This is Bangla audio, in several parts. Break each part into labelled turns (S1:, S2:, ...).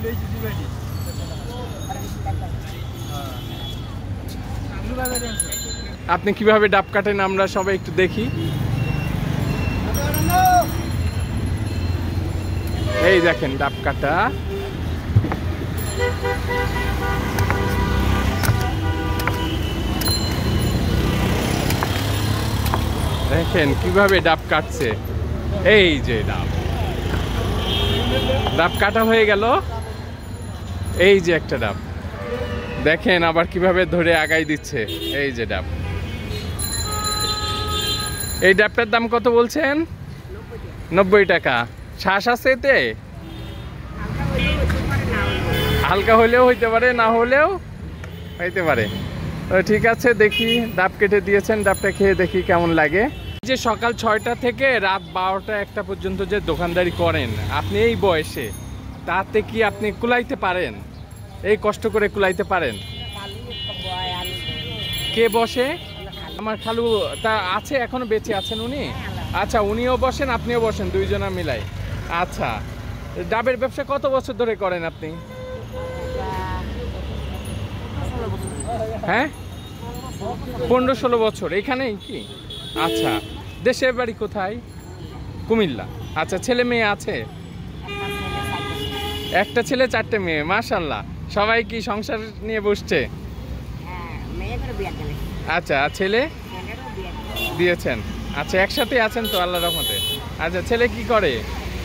S1: আপনি কিভাবে ডাব কাটেন আমরা সবাই একটু দেখি। এই দেখেন ডাব কাটা। দেখেন কিভাবে ডাব কাটছে। এই যে ডাব কাটা হয়ে গেল। এই যে একটা ডাব দেখেন আবার কিভাবে ধরে আগাই দিচ্ছে। এই যে ডাব, এই ডাবটার দাম কত বলছেন? 90 টাকা। শ্বাস আছে এতে? হালকা হলেও হইতে পারে, না হলেও হইতে পারে। তো ঠিক আছে, দেখি ডাব কেটে দিয়েছেন, ডাবটা খেয়ে দেখি কেমন লাগে। যে সকাল 6টা থেকে রাত 12টা 1টা পর্যন্ত যে দোকানদারি করেন আপনি এই বয়সে, তাতে কি আপনি কুলাইতে পারেন? এই কষ্ট করে কুলাইতে পারেন? কে বসে? আমার খালু তা আছে, এখনো বেঁচে আছেন উনি? আচ্ছা, উনিও বসেন আপনিও বসেন, দুইজনা মিলাই। আচ্ছা, ডাবের ব্যবসা কত বছর ধরে করেন আপনি? হ্যাঁ, 15-16 বছর। এখানেই কি? আচ্ছা, দেশের বাড়ি কোথায়? কুমিল্লা। আচ্ছা, ছেলে মেয়ে আছে? একটা ছেলে 4টে মেয়ে, মাশাআল্লাহ। সবাই কি সংসার নিয়ে বসছে? আচ্ছা, ছেলে দিয়েছেন? আচ্ছা, একসাথে আছেন তো আল্লাহর রহমতে। আচ্ছা, ছেলে কি করে?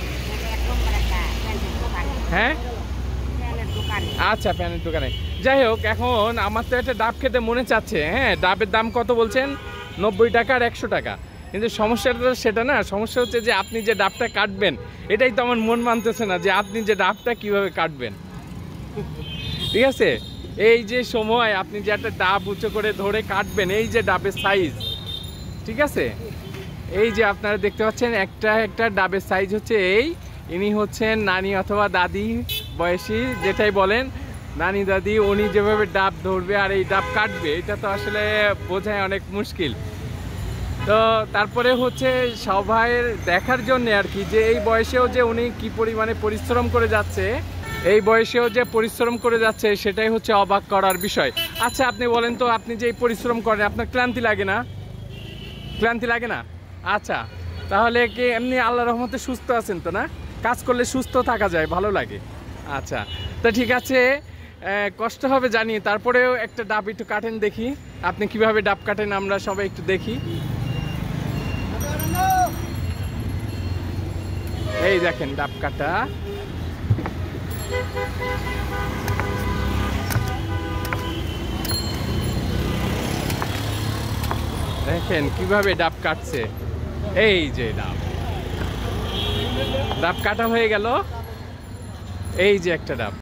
S1: হ্যাঁ, আচ্ছা, প্যানের দোকানে। যাই হোক, এখন আমার তো একটা ডাব খেতে মনে চাচ্ছে। হ্যাঁ, ডাবের দাম কত বলছেন? 90 টাকা আর 100 টাকা। কিন্তু সমস্যাটা সেটা না, সমস্যা হচ্ছে যে আপনি যে ডাবটা কাটবেন এটাই তো আমার মন মানতেছে না, যে আপনি যে ডাবটা কিভাবে কাটবেন। ঠিক আছে, এই যে সময় আপনি যে একটা ডাব উঁচু করে ধরে কাটবেন, এই যে ডাবের সাইজ, ঠিক আছে, এই যে আপনারা দেখতে পাচ্ছেন একটা ডাবের সাইজ হচ্ছে এই। ইনি হচ্ছেন নানি অথবা দাদি বয়সী, যেটাই বলেন, নানি দাদি। উনি যেভাবে ডাব ধরবে আর এই ডাব কাটবে, এটা তো আসলে বোঝায় অনেক মুশকিল। তো তারপরে হচ্ছে সবাই দেখার জন্য আর কি, যে এই বয়সেও যে উনি কি পরিমাণে পরিশ্রম করে যাচ্ছে, এই বয়সেও যে পরিশ্রম করে যাচ্ছে, সেটাই হচ্ছে অবাক করার বিষয়। আচ্ছা, আপনি বলেন তো, আপনি যে এই পরিশ্রম করেন আপনার ক্লান্তি লাগে না? ক্লান্তি লাগে না? আচ্ছা, তাহলে কি এমনি আল্লাহর রহমতে সুস্থ আছেন তো? না, কাজ করলে সুস্থ থাকা যায়, ভালো লাগে। আচ্ছা, তো ঠিক আছে, কষ্ট হবে জানি, তারপরেও একটা ডাব একটু কাটেন দেখি। আপনি কিভাবে ডাব কাটেন আমরা সবাই একটু দেখি। এই দেখেন ডাব কাটা। দেখেন কিভাবে ডাব কাটছে। এই যে ডাব কাটা হয়ে গেল। এই যে একটা ডাব।